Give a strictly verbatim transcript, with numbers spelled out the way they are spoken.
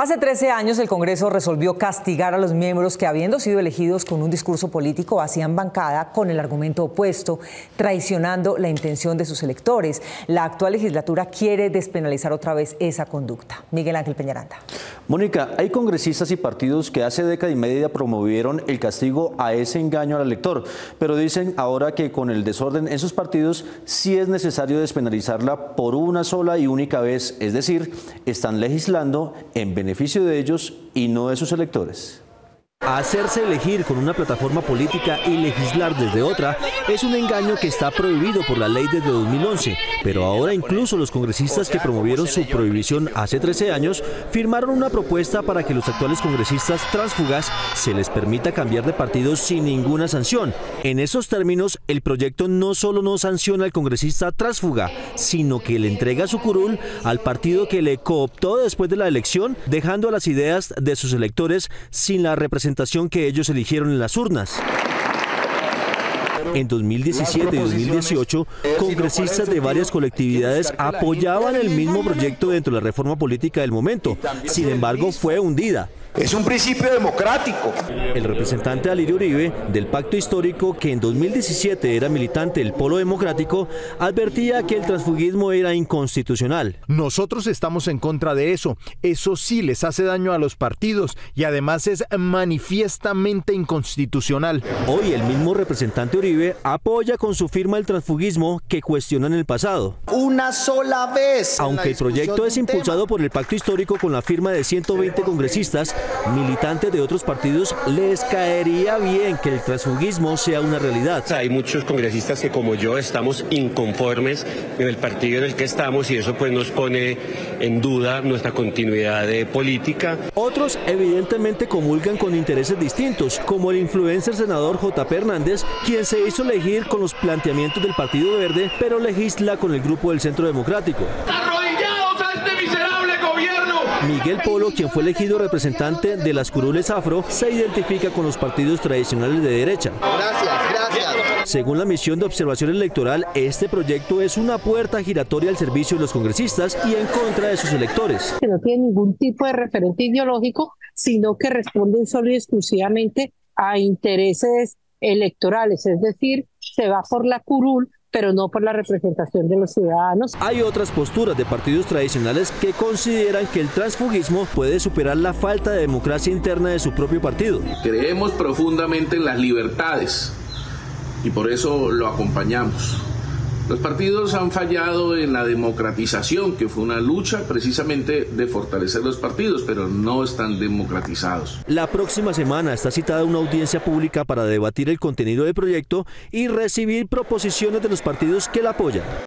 Hace trece años el Congreso resolvió castigar a los miembros que, habiendo sido elegidos con un discurso político, hacían bancada con el argumento opuesto, traicionando la intención de sus electores. La actual legislatura quiere despenalizar otra vez esa conducta. Miguel Ángel Peñaranda. Mónica, hay congresistas y partidos que hace década y media promovieron el castigo a ese engaño al elector, pero dicen ahora que con el desorden en sus partidos sí es necesario despenalizarla por una sola y única vez, es decir, están legislando en beneficio de ellos y no de sus electores. Hacerse elegir con una plataforma política y legislar desde otra es un engaño que está prohibido por la ley desde dos mil once, pero ahora incluso los congresistas que promovieron su prohibición hace trece años firmaron una propuesta para que los actuales congresistas tránsfugas se les permita cambiar de partido sin ninguna sanción. En esos términos, el proyecto no solo no sanciona al congresista tránsfuga, sino que le entrega su curul al partido que le cooptó después de la elección, dejando a las ideas de sus electores sin la representación que ellos eligieron en las urnas. En dos mil diecisiete y dos mil dieciocho, congresistas de varias colectividades apoyaban el mismo proyecto dentro de la reforma política del momento. Sin embargo, fue hundida. Es un principio democrático. El representante Alirio Uribe, del Pacto Histórico, que en dos mil diecisiete era militante del Polo Democrático, advertía que el transfugismo era inconstitucional. Nosotros estamos en contra de eso. Eso sí les hace daño a los partidos y además es manifiestamente inconstitucional. Hoy el mismo representante Uribe apoya con su firma el transfugismo que cuestiona en el pasado. Una sola vez. Aunque el proyecto es impulsado por el Pacto Histórico con la firma de ciento veinte congresistas, militantes de otros partidos les caería bien que el transfugismo sea una realidad. Hay muchos congresistas que, como yo, estamos inconformes en el partido en el que estamos y eso pues nos pone en duda nuestra continuidad de política. Otros evidentemente comulgan con intereses distintos, como el influencer senador J P Hernández, quien se hizo elegir con los planteamientos del Partido Verde, pero legisla con el grupo del Centro Democrático. Miguel Polo, quien fue elegido representante de las curules afro, se identifica con los partidos tradicionales de derecha. Gracias, gracias. Según la misión de observación electoral, este proyecto es una puerta giratoria al servicio de los congresistas y en contra de sus electores. Que no tiene ningún tipo de referente ideológico, sino que responden solo y exclusivamente a intereses electorales, es decir, se va por la curul, pero no por la representación de los ciudadanos. Hay otras posturas de partidos tradicionales que consideran que el transfugismo puede superar la falta de democracia interna de su propio partido. Creemos profundamente en las libertades y por eso lo acompañamos. Los partidos han fallado en la democratización, que fue una lucha precisamente de fortalecer los partidos, pero no están democratizados. La próxima semana está citada una audiencia pública para debatir el contenido del proyecto y recibir proposiciones de los partidos que la apoyan.